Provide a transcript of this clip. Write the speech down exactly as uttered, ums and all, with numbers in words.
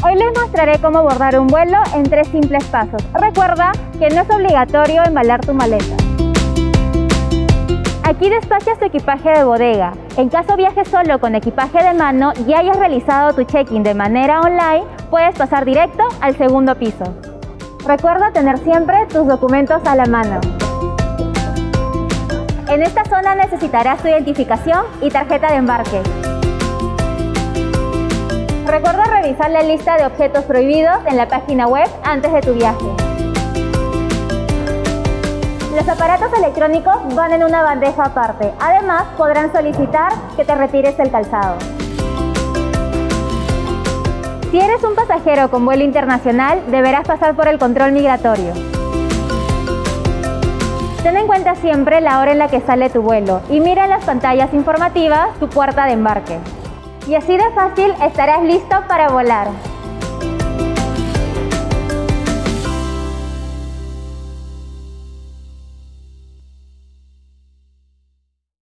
Hoy les mostraré cómo abordar un vuelo en tres simples pasos. Recuerda que no es obligatorio embalar tu maleta. Aquí despachas tu equipaje de bodega. En caso viajes solo con equipaje de mano y hayas realizado tu check-in de manera online, puedes pasar directo al segundo piso. Recuerda tener siempre tus documentos a la mano. En esta zona necesitarás tu identificación y tarjeta de embarque. Recuerda revisar la lista de objetos prohibidos en la página web antes de tu viaje. Los aparatos electrónicos van en una bandeja aparte. Además, podrán solicitar que te retires el calzado. Si eres un pasajero con vuelo internacional, deberás pasar por el control migratorio. Ten en cuenta siempre la hora en la que sale tu vuelo y mira en las pantallas informativas tu puerta de embarque. Y así de fácil estarás listo para volar.